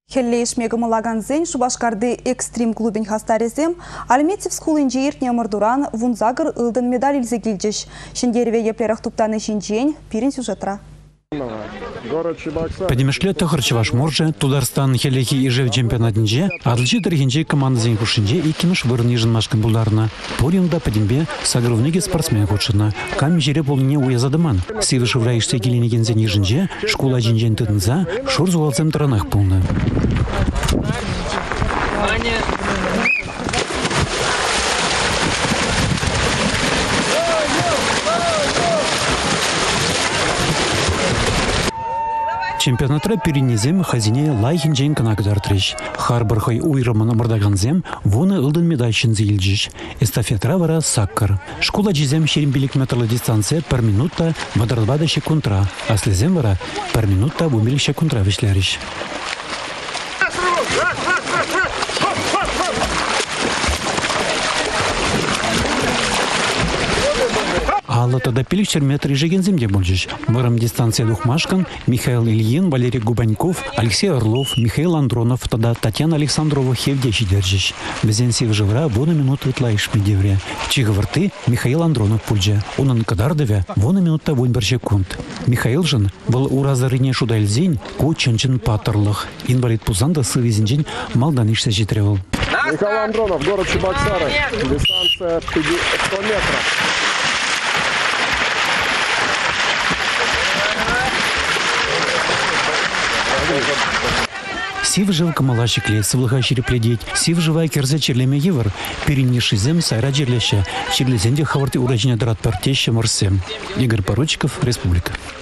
Хеллейш мегамалаган зен Шубашкарды экстрим клубин хастарезем, Альметьев скул инжир Мордуран вунзагыр ылдын медаль илзе килчеш. Шендерве еплерах туптаны шинчен, пирин сюжетра. Подемешле тахарчеваш морже, Тударстан хелехи и жев чемпионатинже, адлчи дырхинче команда зен кушинче и кимеш вырын ежин машкин булдарна. Поринда подембе сагровниги спортсмен кучына. Кам жере полыне уязадыман. Сивы шевраиште келенеген зен ежинче, школа жинжен тытынса, шур зуалцем таранах полны. Чемпионатра перенезем хазине лайхин жен канагдар трещ. Харбархай уйраман амардаганзем, воны ылдын медальшин зилджиш. Эстафетра вара саккар. Школа жизем шерембилик метрлы дистанция per минута мадардбада секундра. А слезем вара per минута бумилик секундра вишляриш. Алла тогда пиликчер метр ежеген земде больше. Варам дистанция Духмашкан, Михаил Ильин, Валерий Губаньков, Алексей Орлов, Михаил Андронов, тогда Татьяна Александрова Хевдещи держиш. Безенсив живра вона минуту тлаиш медевре. Чиговарты Михаил Андронов пульджа. Он кадардове вона минута вунбер секунд. Михаил жен был уразарыне шудальзень ку ченчен патерлах. Инвалид пузанда сывизинжень малданишься житревал. Михаил Андронов, город Чебоксары. Дистанция 100 метров. Сив жил камалашик лес, влахащири пледеть. Сив живая керзе черлеме евр. Перениши зем сайра жерлеща. Черлезенде хаварты урачня драт партеща морсем. Игорь Поручиков, Республика.